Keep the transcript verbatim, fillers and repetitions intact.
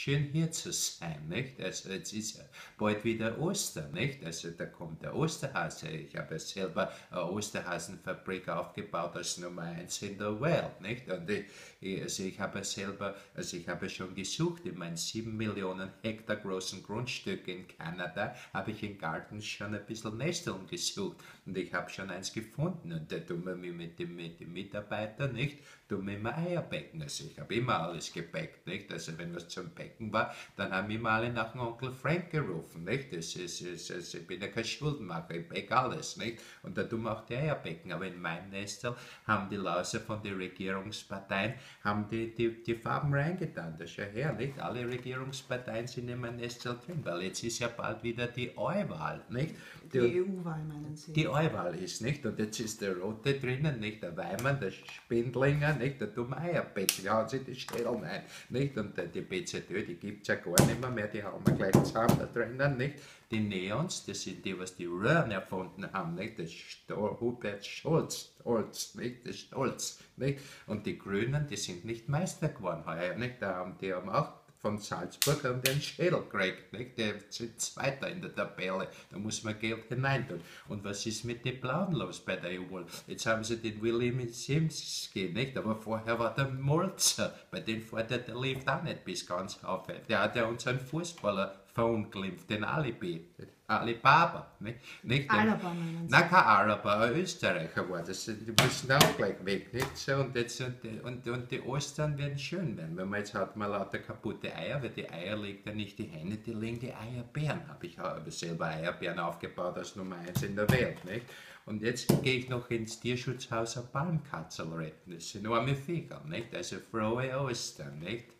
schön hier zu sein, nicht? Also jetzt ist ja bald wieder Ostern, nicht? Also da kommt der Osterhase. Ich habe ja selber eine Osterhasenfabrik aufgebaut als Nummer eins in der Welt, nicht? Und ich, ich, also ich habe ja selber, also ich habe ja schon gesucht in meinen sieben Millionen Hektar großen Grundstück in Kanada, habe ich in Garten schon ein bisschen Nesteln gesucht und ich habe schon eins gefunden und da tun wir mich mit dem, mit dem Mitarbeiter, nicht? Tun wir immer Eier backen. Also ich habe immer alles gebackt, nicht? Also wenn was zum Backen war, dann haben immer alle nach dem Onkel Frank gerufen, nicht? Das ist, ist, ist, ich bin ja kein Schuldenmacher, ich back alles, nicht? Und da tun wir auch die Eier backen. Aber in meinem Nestel haben die Läuse von den Regierungsparteien haben die, die, die Farben reingetan. Das ist ja herrlich. Alle Regierungsparteien sind in meinem Nestel drin, weil jetzt ist ja bald wieder die Euwahl, nicht? Die, die E U-Wahl meinen Sie? Die Euwahl ist, nicht? Und jetzt ist der Rote drinnen, nicht? Der Weimann, der Spindlinger, nicht? Der dumme Eierbettler, die hauen sich die Stellen ein, nicht? Und die B Z Ö, die gibt es ja gar nicht mehr, mehr, die haben wir gleich zusammen da drinnen, nicht? Die Neons, das sind die, was die Röhren erfunden haben, nicht? Das Sto- Hubert Scholz, Stolz, nicht? Das Stolz, nicht? Und die Grünen, die sind nicht Meister geworden heuer, nicht? Da haben, die haben auch von Salzburg haben den Schädel gekriegt, nicht? Der sind Zweiter in der Tabelle, da muss man Geld hineintun. Und was ist mit den Blauen los bei der E U? Jetzt haben sie den William Simski, nicht? Aber vorher war der Molzer, bei dem vorher der lief auch nicht bis ganz auf. Der hat ja unseren Fußballer verunglimpft, den Alibi, Alibaba, nicht? nicht den, Alaba meinen Sie? Nein, kein Araber, ein Österreicher war das. Die müssen auch gleich weg, nicht? So, und, jetzt, und, die, und, und die Ostern werden schön werden, wenn man jetzt hat man lauter kaputte Eier, weil die Eier legt ja nicht die Henne, die legen die Eierbären. Habe ich habe selber Eierbären aufgebaut als Nummer eins in der Welt, nicht? Und jetzt gehe ich noch ins Tierschutzhaus eine Palmkatzel retten. Das sind arme Viecher, nicht? Also frohe Ostern, nicht?